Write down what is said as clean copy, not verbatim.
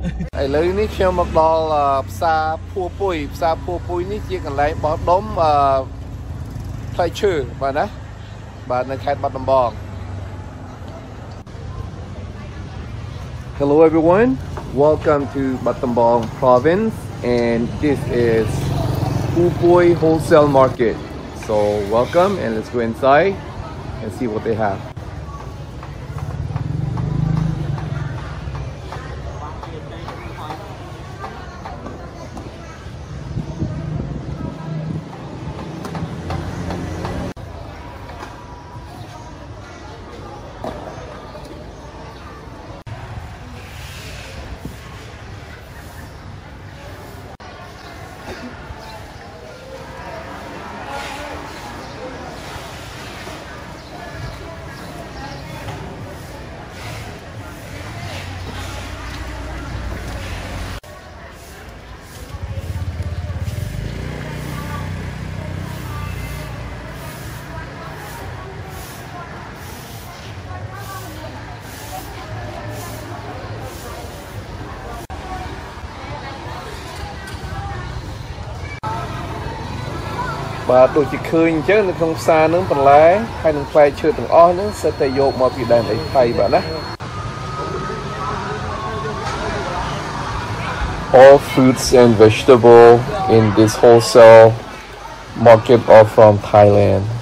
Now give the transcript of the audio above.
ឥឡូវនេះខ្ញុំមកដល់ផ្សារភួពុយផ្សារភួពុយនេះជាកន្លែងបោះដុំផ្លែឈើបាទណាបាទនៅខេត្តបាត់ដំបង Hello everyone, welcome to Battambang province and this is Pooy wholesale market. So welcome and let's go inside and see what they have. Và đôi chỉ khơi chứ nó không xa nữa phần lá hay đừng phai chưa từng o nữa sẽ tay vô một vị đàn ấy thay bạn á. All fruits and vegetables in this wholesale market are from Thailand.